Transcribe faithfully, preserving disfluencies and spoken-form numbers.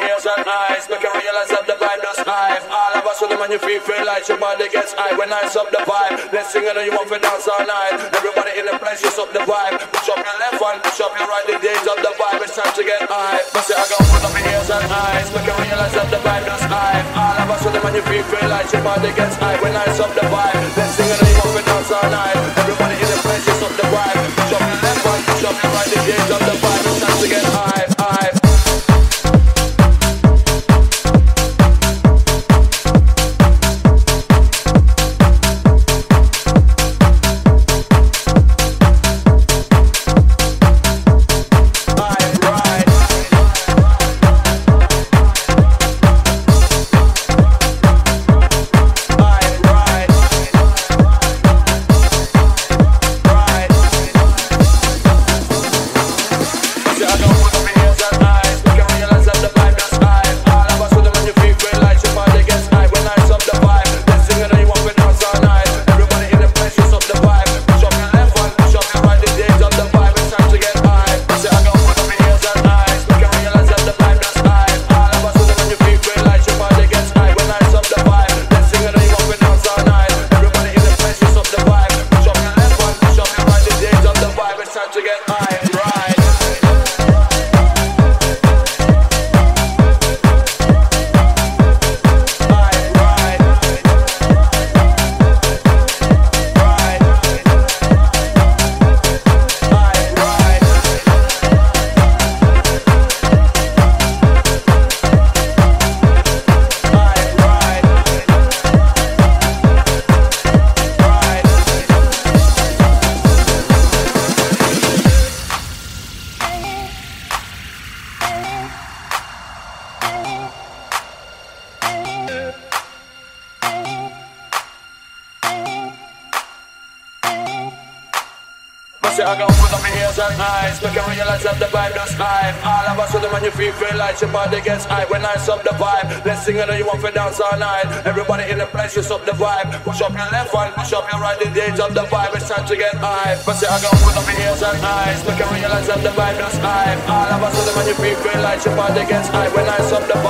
ears and eyes, make you realize that the vibe does high. All of us with them and you feel feel like your body gets high. When I up the vibe, let's sing it and you want to dance all night. Everybody in the place, just up the vibe. Push up your left one, push up your right, the days of the vibe. It's time to get high. But say I got put up your ears and eyes, make you realize that the vibe does high. All of us with them and you feel feel like your body gets high. When I up the vibe, let's sing it and you want to dance all night. Everybody in the place, just up the vibe. Push up your left one, push up your right, the days of the vibe. It's time to get high, high. I got put up your ears and eyes, make you realize that the vibe does high. All of us with them and you feel feel like your body gets high. When I up the vibe, let's sing it and you want to dance all night. Everybody in the place, just up the vibe. Push up your left one, push up your right, the days of the vibe. It's time to get high. But say I got put up your ears and eyes, make you realize that the vibe does high. All of us with them and you feel feel like your body gets high. When I up the vibe,